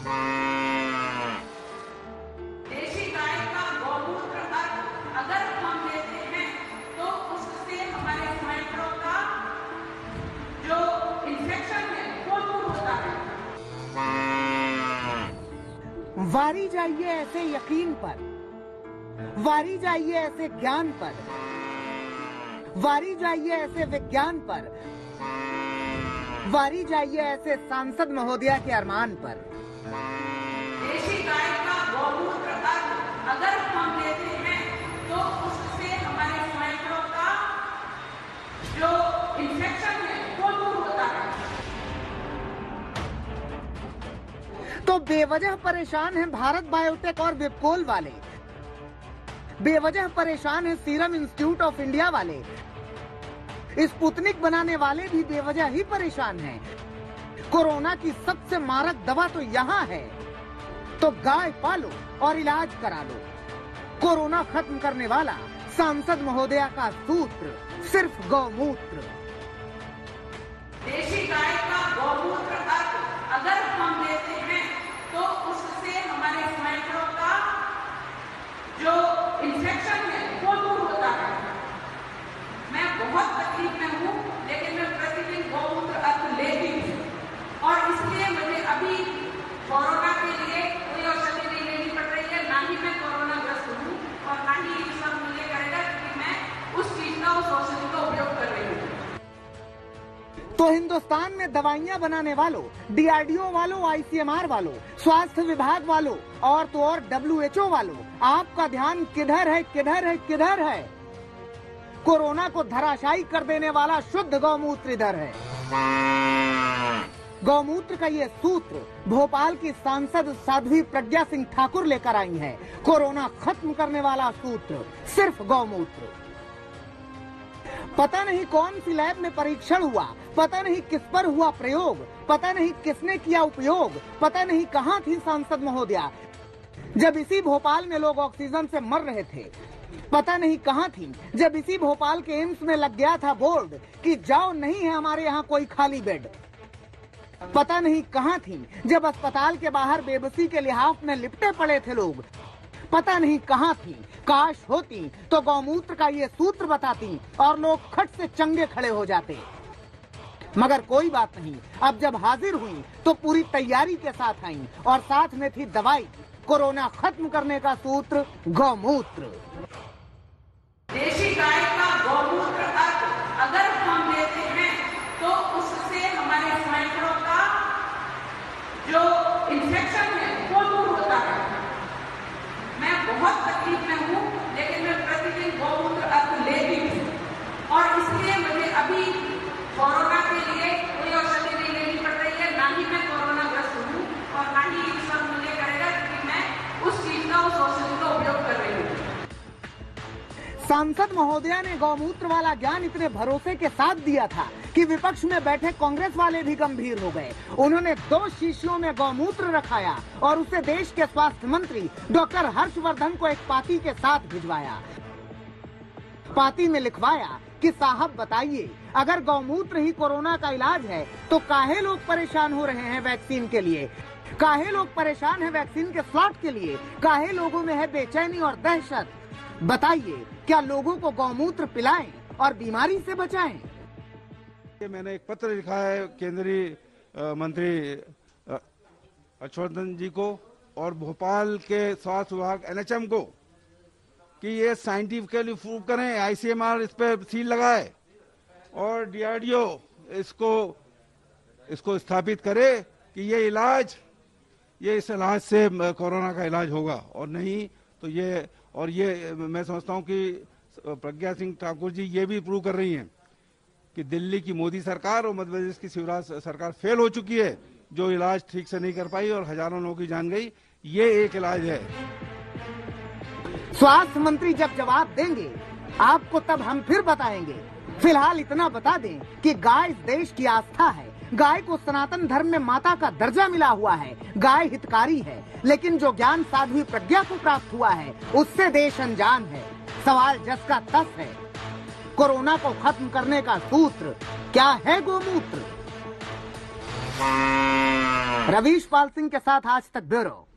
देशी गाय का गौमूत्र अगर हम लेते हैं तो उससे हमारे स्वाइनफ्लू का जो इन्फेक्शन है वो दूर होता है। वारी जाइए ऐसे यकीन पर, वारी जाइए ऐसे ज्ञान पर, वारी जाइए ऐसे विज्ञान पर, वारी जाइए ऐसे सांसद महोदया के अरमान पर। देशी गाय का गौमूत्र अगर हम लेते हैं तो उससे हमारे स्वाइनफ्लू का जो इन्फेक्शन है वो दूर होता है। तो बेवजह परेशान हैं भारत बायोटेक और विप्कोल वाले, बेवजह परेशान है सीरम इंस्टीट्यूट ऑफ इंडिया वाले, स्पुतनिक बनाने वाले भी बेवजह ही परेशान हैं। कोरोना की सबसे मारक दवा तो यहाँ है, तो गाय पालो और इलाज करा लो। कोरोना खत्म करने वाला सांसद महोदया का सूत्र सिर्फ गौमूत्र। देशी गाय का गौमूत्र अगर हम लेते हैं तो उससे हमारे स्वाइनफ्लू का जो इन्फेक्शन है वो दूर होता है। मैं बहुत तकलीफ में हूँ, लेकिन मैं प्रतिदिन गौमूत्र लेती हूँ और इसलिए मुझे अभी कोरोना के लिए कोई औषधि नहीं लेनी पड़ रही है। ना ही मैं कोरोना ग्रस्त हूँ और ना ही ये सब मुझे करेगा, क्योंकि मैं उस चीज का, उस औषधि का उपयोग कर रही हूँ। तो हिंदुस्तान में दवाइयां बनाने वालों, डीआरडीओ वालों, आईसीएमआर वालों, स्वास्थ्य विभाग वालों और तो और डब्ल्यूएचओ वालों, आपका ध्यान किधर है, किधर है, किधर है? कोरोना को धराशायी कर देने वाला शुद्ध गौमूत्र इधर है। गौमूत्र का ये सूत्र भोपाल की सांसद साध्वी प्रज्ञा सिंह ठाकुर लेकर आई हैं। कोरोना खत्म करने वाला सूत्र सिर्फ गौमूत्र। पता नहीं कौन सी लैब में परीक्षण हुआ, पता नहीं किस पर हुआ प्रयोग, पता नहीं किसने किया उपयोग, पता नहीं कहाँ थी सांसद महोदया जब इसी भोपाल में लोग ऑक्सीजन से मर रहे थे। पता नहीं कहाँ थी जब इसी भोपाल के एम्स में लग गया था बोर्ड कि जाओ, नहीं है हमारे यहाँ कोई खाली बेड। पता नहीं कहाँ थी जब अस्पताल के बाहर बेबसी के लिहाफ में लिपटे पड़े थे लोग। पता नहीं कहाँ थी, काश होती तो गौमूत्र का ये सूत्र बताती और लोग खट से चंगे खड़े हो जाते। मगर कोई बात नहीं, अब जब हाजिर हुई तो पूरी तैयारी के साथ आई और साथ में थी दवाई, कोरोना खत्म करने का सूत्र गौमूत्र। देशी गाय का गौमूत्र अगर हम लेते हैं तो उससे हमारे स्वाइनफ्लू का जो इन्फेक्शन है वो दूर होता है। मैं बहुत तकलीफ में हूँ, लेकिन मैं प्रतिदिन गौमूत्र लेती हूँ और इसलिए मुझे अभी कोरोना के लिए कोई औषधि नहीं लेनी पड़ रही है। ना ही मैं कोरोना ग्रस्त हूँ और ना ही ये सब मुझे करेगा, क्योंकि मैं उस चीज का, उस औषधि का उपयोग कर रही हूँ। सांसद महोदया ने गौमूत्र वाला ज्ञान इतने भरोसे के साथ दिया था कि विपक्ष में बैठे कांग्रेस वाले भी गंभीर हो गए। उन्होंने 2 शीशियों में गौमूत्र रखाया और उसे देश के स्वास्थ्य मंत्री डॉक्टर हर्षवर्धन को एक पाती के साथ भिजवाया। पाती में लिखवाया कि साहब बताइए, अगर गौमूत्र ही कोरोना का इलाज है तो काहे लोग परेशान हो रहे हैं वैक्सीन के लिए, काहे लोग परेशान हैं वैक्सीन के स्लॉट के लिए, काहे लोगों में है बेचैनी और दहशत। बताइए, क्या लोगों को गौमूत्र पिलाएं और बीमारी से बचाएं? मैंने एक पत्र लिखा है केंद्रीय मंत्री हर्षवर्धन जी को और भोपाल के स्वास्थ्य विभाग एनएचएम को कि ये साइंटिफिकली प्रूव करें, आईसीएमआर इस पे सील लगाए और डीआरडीओ इसको स्थापित करे कि ये इस इलाज से कोरोना का इलाज होगा और नहीं तो ये मैं समझता हूं कि प्रज्ञा सिंह ठाकुर जी ये भी प्रूव कर रही हैं कि दिल्ली की मोदी सरकार और मध्य प्रदेश की शिवराज सरकार फेल हो चुकी है, जो इलाज ठीक से नहीं कर पाई और हजारों लोगों की जान गई। ये एक इलाज है। स्वास्थ्य मंत्री जब जवाब देंगे आपको तब हम फिर बताएंगे। फिलहाल इतना बता दें कि गाय इस देश की आस्था है। गाय को सनातन धर्म में माता का दर्जा मिला हुआ है। गाय हितकारी है, लेकिन जो ज्ञान साध्वी प्रज्ञा को प्राप्त हुआ है उससे देश अनजान है। सवाल जस का तस है। कोरोना को खत्म करने का सूत्र क्या है? गौमूत्र। रवीश पाल सिंह के साथ आज तक ब्यूरो।